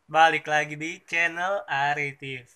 Balik lagi di channel Ari TV.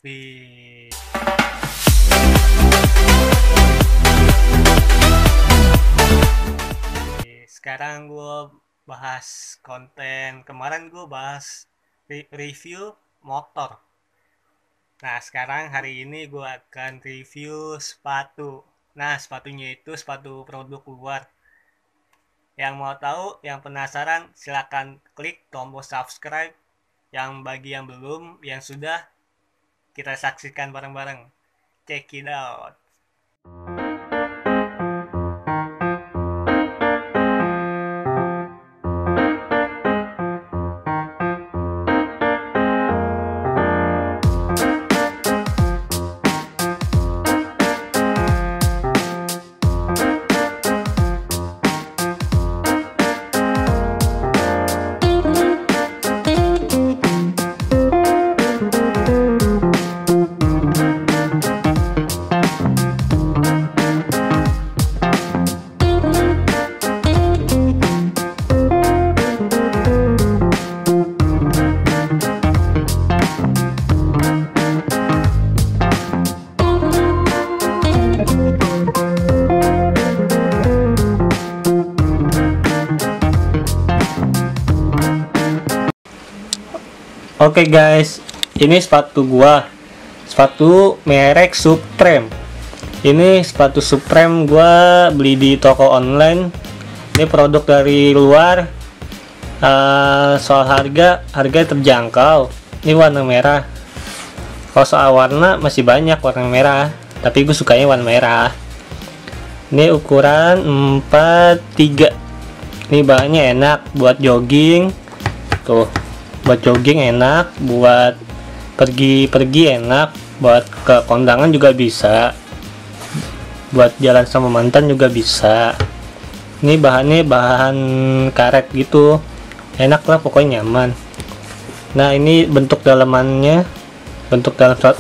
Sekarang gue bahas konten. Kemarin gue bahas review motor. Nah, sekarang hari ini gue akan review sepatu. Nah, sepatunya itu sepatu produk luar. Yang mau tahu, yang penasaran, silahkan klik tombol subscribe. Yang bagi yang belum, yang sudah, kita saksikan bareng-bareng. Check it out. Oke guys, ini sepatu gua. Sepatu merek Supreme. Ini sepatu Supreme gua beli di toko online. Ini produk dari luar. Soal harga terjangkau. Ini warna merah. Kalau soal warna masih banyak warna merah, tapi gue sukanya warna merah. Ini ukuran 43. Ini bahannya enak buat jogging. Tuh. Buat jogging enak, buat pergi enak, buat ke kondangan juga bisa, buat jalan sama mantan juga bisa. Ini bahannya bahan karet gitu, enak lah pokoknya, nyaman. Nah, ini bentuk dalamannya, bentuk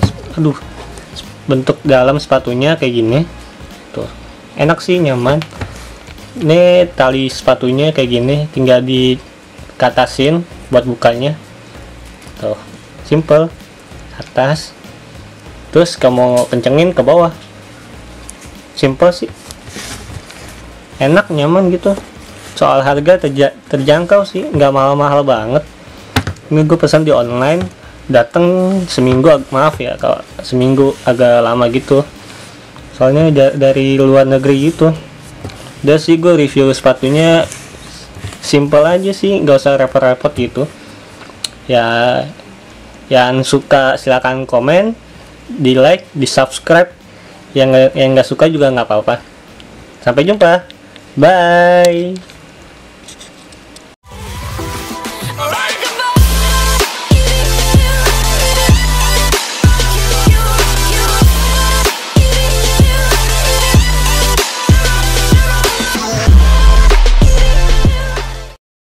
dalam sepatunya kayak gini tuh, enak sih, nyaman. Ini tali sepatunya kayak gini, tinggal dikatasin buat bukanya tuh, simple, atas, terus kamu kencengin ke bawah, simple sih, enak, nyaman gitu. Soal harga terjangkau sih, nggak mahal-mahal banget. Ini gue pesan di online, datang seminggu, maaf ya kalau seminggu agak lama gitu, soalnya dari luar negeri gitu. Udah sih, gue review sepatunya simple aja sih, nggak usah repot-repot gitu ya. Yang suka silakan komen, di like, di subscribe. Yang nggak suka juga nggak apa-apa. Sampai jumpa, bye.